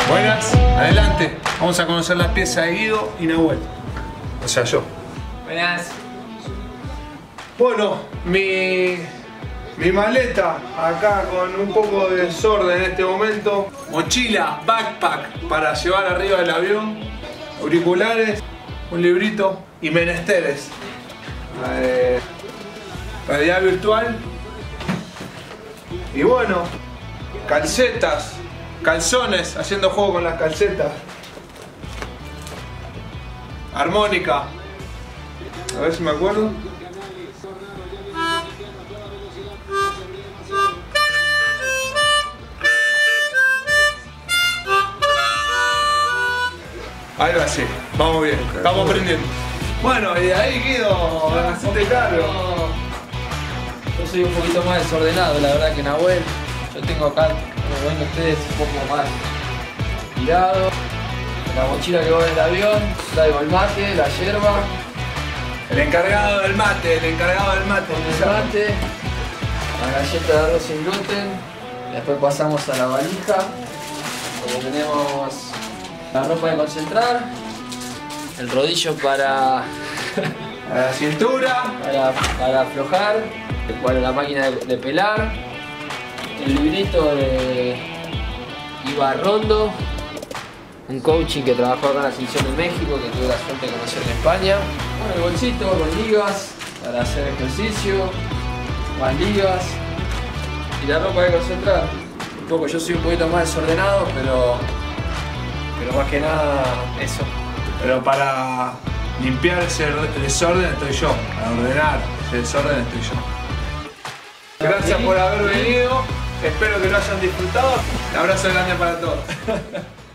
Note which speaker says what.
Speaker 1: Buenas, adelante. Vamos a conocer la pieza de Guido y Nahuel. O sea, yo.
Speaker 2: Buenas.
Speaker 1: Bueno, mi maleta acá con un poco de desorden en este momento. Mochila, backpack para llevar arriba del avión. Auriculares, un librito y menesteres. Realidad virtual. Y bueno, calcetas, calzones, haciendo juego con las calcetas. Armónica. A ver si me acuerdo. Ahí va, sí. Vamos bien. Estamos aprendiendo. Bueno, y de ahí Guido, hacete cargo.
Speaker 2: Yo soy un poquito más desordenado, la verdad, que Nahuel. Yo tengo acá, como ven ustedes, un poco más tirado. La mochila que va en el avión, traigo el mate, la yerba.
Speaker 1: El encargado del mate,
Speaker 2: Con el mate, la galleta de arroz sin gluten. Después pasamos a la valija, donde tenemos la ropa de concentrar, el rodillo para
Speaker 1: la cintura.
Speaker 2: para aflojar, para la máquina de pelar, el librito de Ibarrondo, un coaching que trabajó acá en la selección de México, que tuve la suerte de conocer en España. Bueno, el bolsito con ligas para hacer ejercicio, más ligas y la ropa de concentrar. Un poco, yo soy un poquito más desordenado, pero más que nada eso.
Speaker 1: Pero para limpiar ese desorden estoy yo. Para ordenar ese desorden estoy yo. Gracias por haber venido. Espero que lo hayan disfrutado. Un abrazo grande para todos.